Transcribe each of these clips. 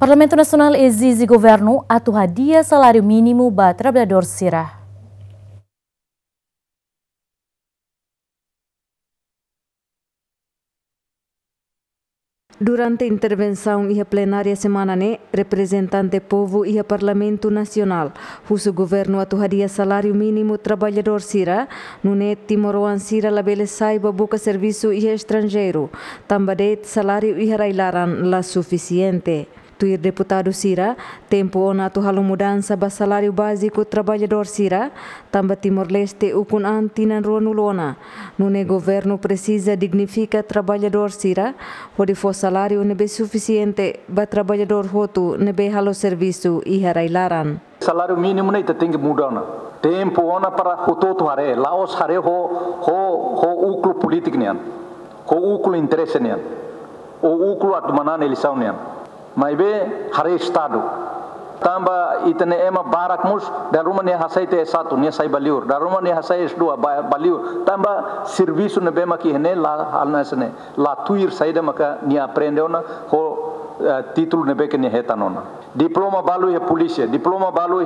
Parlamento Nacional exige governo atuar dia salário mínimo para trabalhador Sira. Durante a intervenção e a plenária semana, representante povo e a Parlamento Nacional, o governo atuaria salário mínimo trabalhador Sira, no Timoroan Sira labele saiba buka serviço e estrangeiro, também salário e railaran la suficiente. Tuir deputado Sira, tempo ona atuhalo mudança ba salário básico trabalhador Sira, tamba Timor-Leste ukun antinan ruanulona. Nune governo precisa dignifica trabalhador Sira, onde for salário nebe suficiente ba trabalhador hotu nebe halo serviço e harailaran. Salário mínimo nem tem que mudar na. Tempo ona para o todo hare, laos hare ho uklo politik nian, ho uklo interesse nian, o uklo atmanan eleição nian. Mas be hari estado tamba itene ema barak mus da rumah ne hasai te satu ne sai baliur da rumah ne hasai dua baliur tamba serviço ne be maki hene la halna sene la tuir saida maka ni aprende ona ho título ne be ke ne hetanona diploma balu ya polícia diploma balu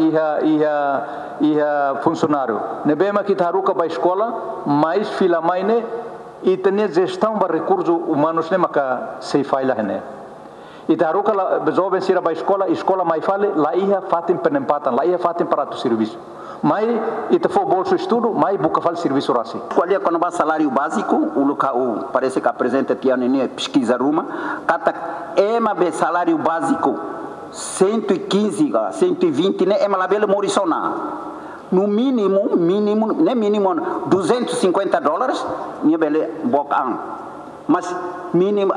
ia funcionário ne be maki taruka ba escola mais fila maine itene gestão ba recursos humanos ne maka sei faila hene Itaruka jovem sira ba escola mai fale lá ia fatem penempatan lá ia fatem para tu serviço mai ita for bolso estudo mai buka fal serviço rasi qual é quando ba salário básico o local parece que apresenta tiano ne pesquisa ruma kata ema be salário básico 115 120 né ema labelo morisona no mínimo né mínimo $250 minha bele bocan mas mínimo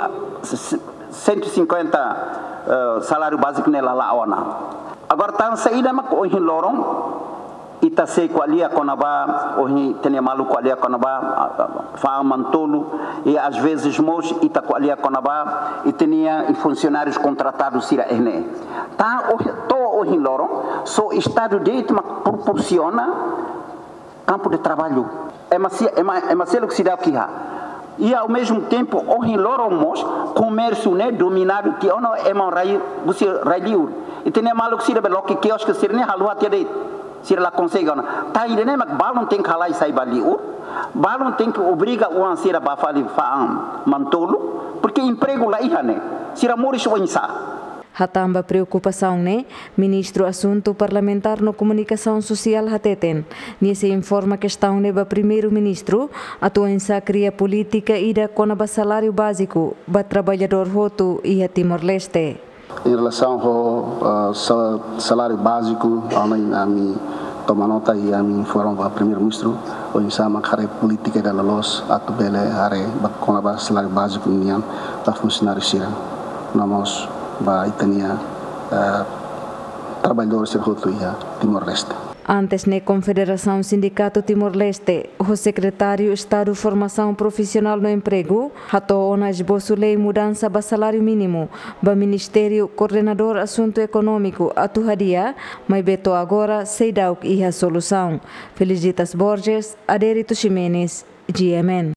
150 salário básico nela lá ona. Agora tá saída mak ohin lorong ita sei qualia konaba ohin tene malu qualia konaba fa mantolo e às vezes mos ita qualia konaba e tinha funcionários contratados sira ene. Tá to ohin lorong so estado de direito proporciona campo de trabalho. É macelo que se dá aqui e ao mesmo tempo ohin loromos comércio né dominado que ono é man rai busi raiur e tem maluco sira beloque que acho que sira ne halu até de sira la consegue ona tá ide né mak balon tem que sai baliur balon tem que obriga o ansira ba fali fa mantolo porque emprego lá ihane sira moris o insa. Hatamba preocupação ministro assunto parlamentar no comunicação social hateten. Nesse informa questão neba primeiro-ministro atuança cria política ida com a salário básico ba trabalhador roto e a Timor-Leste. Em relação ao salário básico, a mim toma nota e a mim informa o primeiro-ministro o insama care política da los atubele are com a salário básico nian da funcionário sira. Nós ba itania trabalhadores serhoto ia Timor-Leste. Antes na Confederação Sindicato Timor-Leste, o secretário Estado Formação Profissional no Emprego, hatou na esboço lei mudança ba salário mínimo, ba Ministério Coordenador Assunto Econômico atuaria, mas beto agora sei dauk ia solução. Felicitas Borges, Adérito Ximenes, GMN.